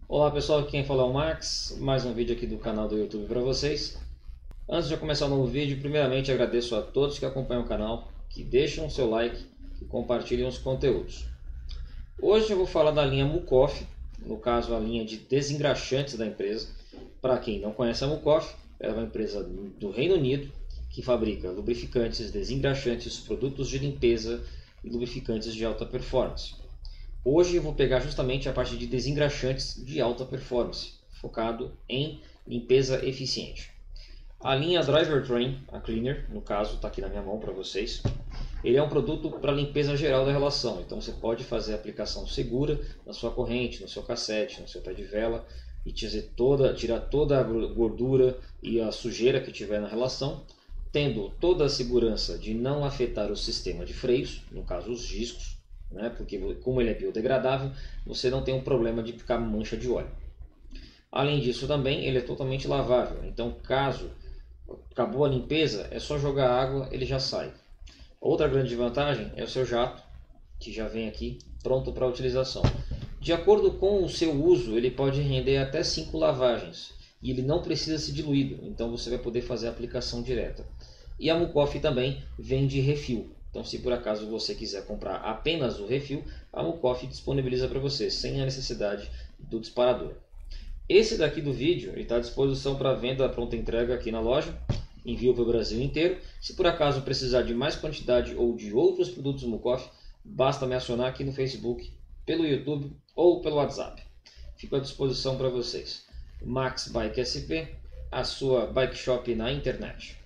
Olá pessoal, aqui quem fala é o Max, mais um vídeo aqui do canal do YouTube para vocês. Antes de eu começar o novo vídeo, primeiramente agradeço a todos que acompanham o canal, que deixam o seu like e compartilham os conteúdos. Hoje eu vou falar da linha Mucoff, no caso a linha de desengraxantes da empresa. Para quem não conhece a Mucoff, ela é uma empresa do Reino Unido que fabrica lubrificantes, desengraxantes, produtos de limpeza e lubrificantes de alta performance. Hoje eu vou pegar justamente a parte de desengraxantes de alta performance, focado em limpeza eficiente. A linha Driver Train, a Cleaner, no caso, está aqui na minha mão para vocês. Ele é um produto para limpeza geral da relação, então você pode fazer a aplicação segura na sua corrente, no seu cassete, no seu pé de vela e tirar toda a gordura e a sujeira que tiver na relação, tendo toda a segurança de não afetar o sistema de freios, no caso os discos, porque como ele é biodegradável, você não tem um problema de ficar mancha de óleo. Além disso também, ele é totalmente lavável, então caso acabou a limpeza, é só jogar água, ele já sai. Outra grande vantagem é o seu jato, que já vem aqui pronto para utilização. De acordo com o seu uso, ele pode render até 5 lavagens, e ele não precisa ser diluído, então você vai poder fazer a aplicação direta. E a Mucoff também vem de refil. Então, se por acaso você quiser comprar apenas o refil, a Mucoff disponibiliza para você, sem a necessidade do disparador. Esse daqui do vídeo está à disposição para venda pronta entrega aqui na loja, envio para o Brasil inteiro. Se por acaso precisar de mais quantidade ou de outros produtos Mucoff, basta me acionar aqui no Facebook, pelo YouTube ou pelo WhatsApp. Fico à disposição para vocês. Max Bike SP, a sua bike shop na internet.